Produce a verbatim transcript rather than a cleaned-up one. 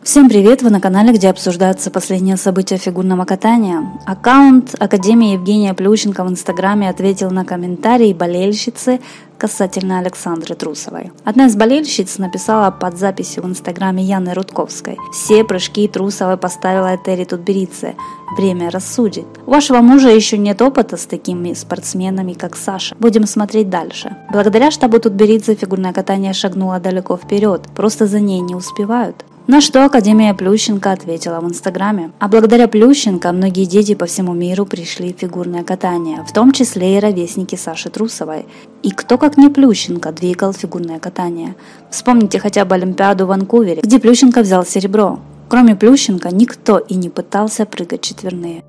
Всем привет! Вы на канале, где обсуждаются последние события фигурного катания. Аккаунт Академии Евгения Плющенко в Инстаграме ответил на комментарии болельщицы касательно Александры Трусовой. Одна из болельщиц написала под записью в Инстаграме Яны Рудковской: «Все прыжки Трусовой поставила Этери Тутберидзе. Время рассудит. У вашего мужа еще нет опыта с такими спортсменами, как Саша. Будем смотреть дальше». Благодаря штабу Тутберидзе фигурное катание шагнуло далеко вперед, просто за ней не успевают. На что Академия Плющенко ответила в Инстаграме: а благодаря Плющенко многие дети по всему миру пришли в фигурное катание, в том числе и ровесники Саши Трусовой. И кто как не Плющенко двигал фигурное катание? Вспомните хотя бы Олимпиаду в Ванкувере, где Плющенко взял серебро. Кроме Плющенко никто и не пытался прыгать четверные.